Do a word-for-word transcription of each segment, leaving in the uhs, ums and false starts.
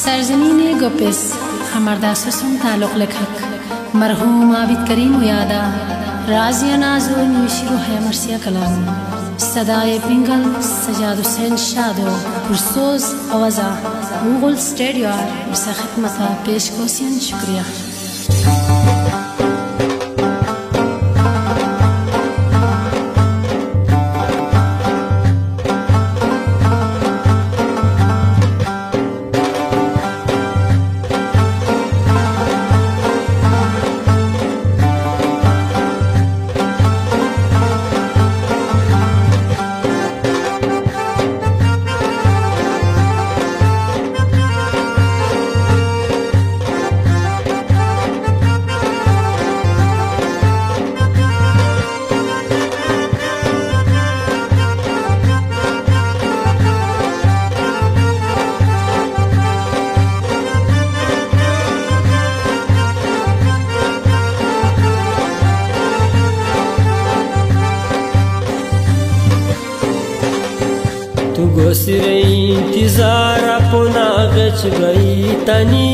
सरजमीन गोपिस हमारदा सुसुम तालुक लेखक मरहूम आबिद करीम यादा राजिया नाजो निशिरो है मरसिया कलाम सदाए पिंगल सजाद हुसैन शादो पुरसोज आवाजा गूगल स्टूडियो बसा खिदमता पेश कोसियन शुक्रिया। तू गोसरे इंतजार अपना गच गई तनी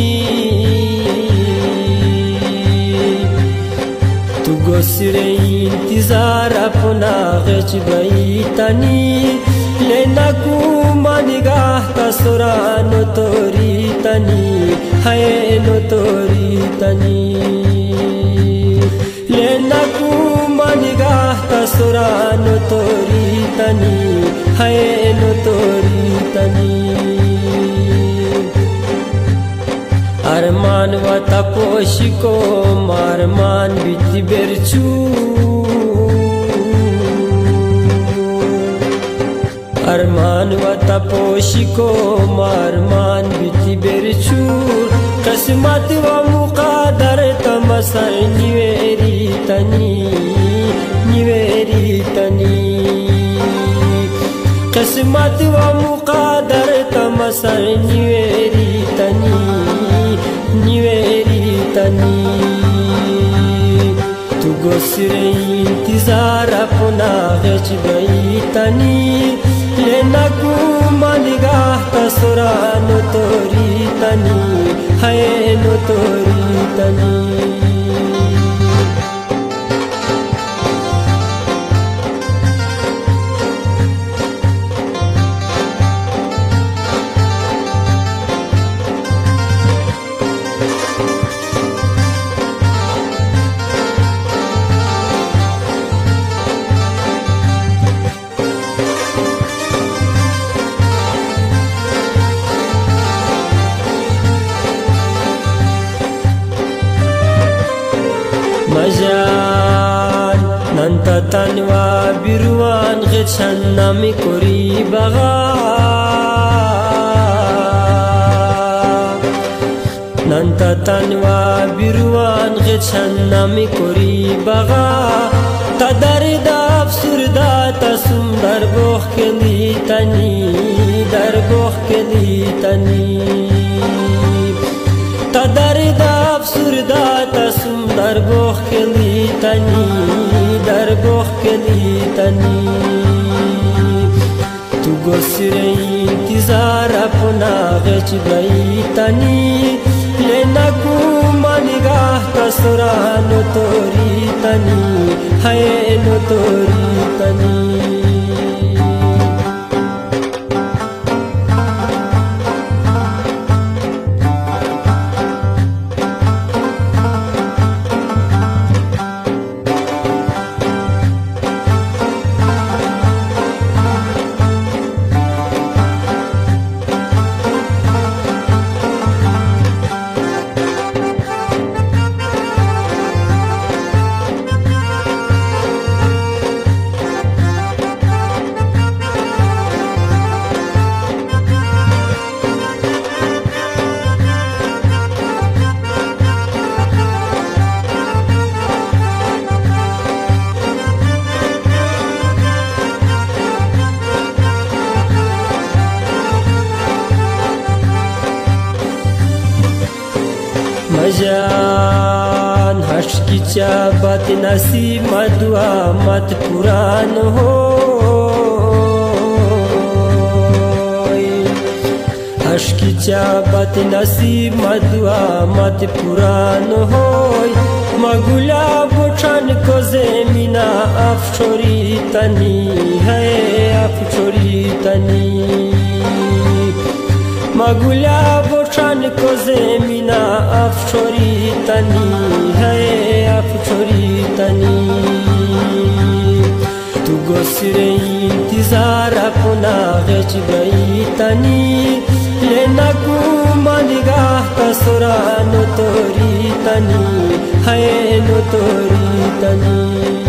तू गोसरे इंतजार अपना गच गई तनी लेना कुमा निगाह का सुरानो तोरी तनी है नो तोरी तनी लेना कुमा निगाह का सुरानो तोरी तनी है नो तोरी तनी अरमान व तपोशी को मारमान बिति बेरचू अरमान व तपोशी को मारमान बिति बेरचू किस्मत व मुकादर तमसर निवेरी तनी निवेरी तनी किस्मत व मुकादर तमसर निवेरी तनी निवेरी तनी तू गोसरे इंतजार अपना गच गई तनी लेना कुमा निगाह का सुरानो तोरी तनी है नो तोरी तनी मजान नंता तनवा बिरुवान गचन नामी कोरी बगा नंता तनवा बिरुवान गचन नामी कोरी बगा तदरदा अफसुरदा तसुम दरबोख के ली तनी दरबोख के ली तनी तदरदा अफसुरदा तसुम दरबोख के ली तनी दरबोख के ली तनी तू गोसरे इंतजार अपना गच गई तनी लेना कुमा निगाह का सुरानो तोरी तनी है नो तोरी तनी मजान हर्ष की चाबत नसीब मदुआ मत पुरान हो مشکی چابت نصیب مدوا مت پوران ہوئی مگولا بوچان کو زمینا افشوری تنی ہے افشوری تنی مگولا بوچان کو زمینا افشوری تنی ہے افشوری تنی تو گسره انتظار اپنا غچ گئی تنی لینا کوما نگاه کسرا نو توری تنی ہے نو توری تنی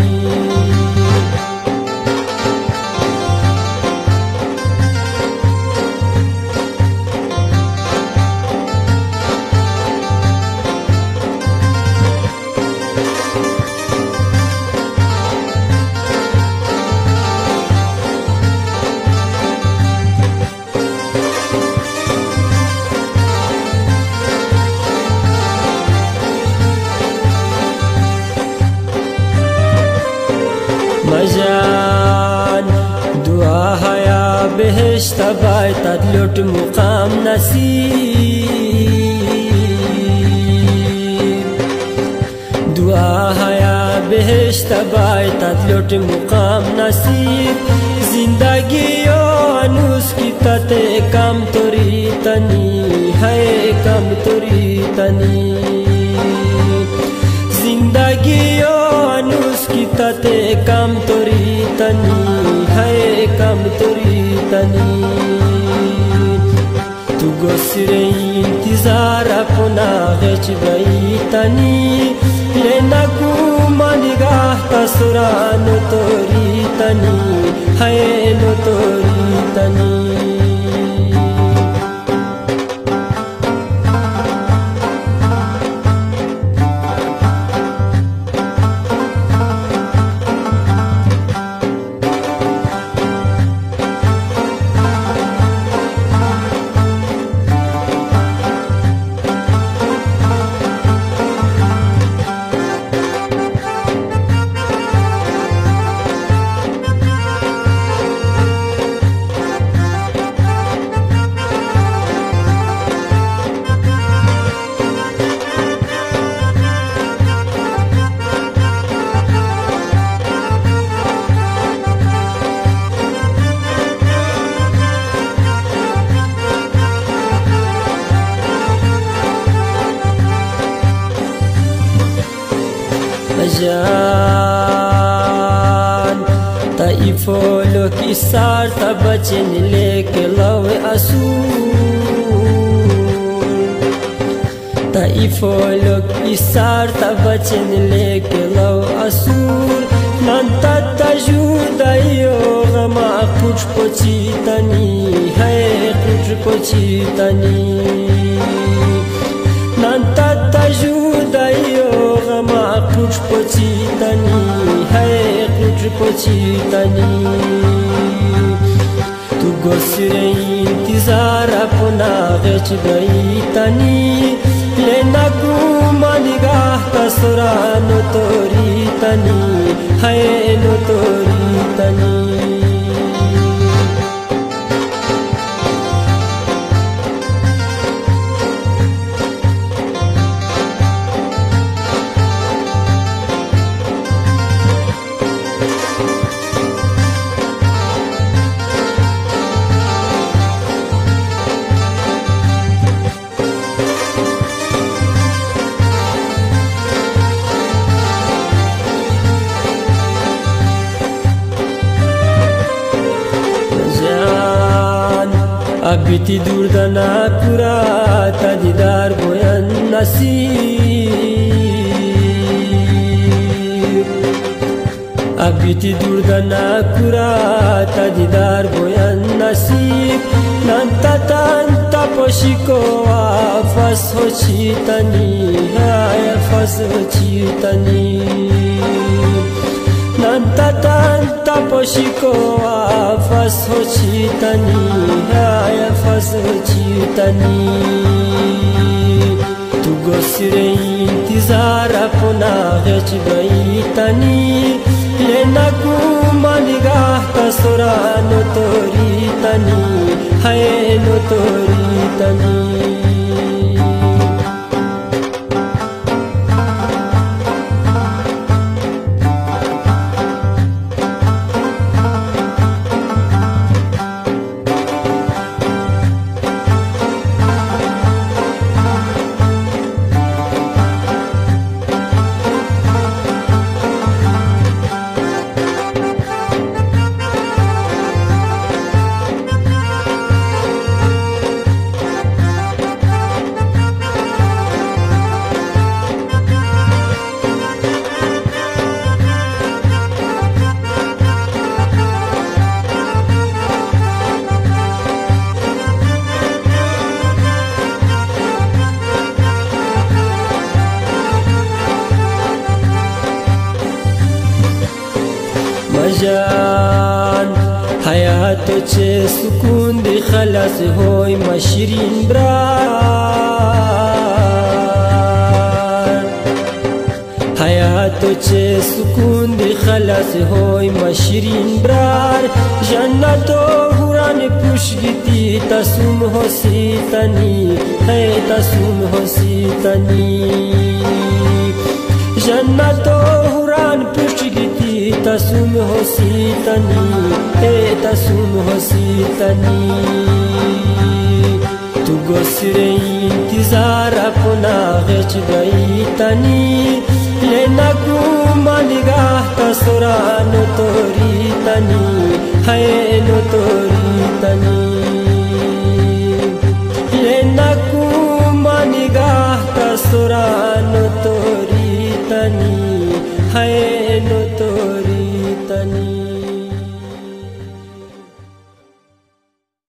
مجان دعا هيا بهشت بايت لوٹ مقام نصیب دعا هيا بهشت بايت لوٹ مقام نصیب زندگی انوس کی تتے کم توری تنی ہے کم توری تنی زندگی انوس کی تتے کم توری تنی ہے کم توری تنی تو گسره انتظار اپنا غچ گئی تنی لینا کوما نگاه کسرا نو توری تنی ہے نو توری تنی جان طائفو لوک اسار تا بچن لیکے لو اسور طائفو لوک اسار تا بچن لیکے لو اسور نانتا تجودائیو غما کچھ پچی تنی ہے کچھ پچی تنی نانتا تجودائیو غما کچھ پچی تنی ہے کچھ پچی تنی تو گسره انتظار اپنا غچ گئی تنی لینا کوما نگاه کسرا نو توری تنی ہے نو توری تنی ابیتی دور دنا پورا تا دیدار بوین نصیب ابیتی دور دنا پورا تا دیدار بوین نصیب نانتا تانتا پوشی کو آفاس ہو چی تنی آفاس ہو چی تنی نانتا تانتا پوشی کو آفاس ہو چی تنی آفاس ہو چی تنی تو گسره انتظار اپنا غچ گئی تنی لینا کوما نگاه کسرا نو توری تنی है नो तोरी तनी مجان حياته چه سکون دی خلاص هوی مشرین برار حياته چه سکون دی خلاص هوی مشرین برار جنتو هوران پوش گیتی تسوم ہوسی تنی ہے تسوم ہوسی تنی جنتو هوران پوش گیتی تسوم ہوسی تنی اے تسوم ہوسی تنی تو گسرے انتظار اپنا غچ گئی تنی لینا کو منگاہ تسران توری تنی ہے نو توری تنی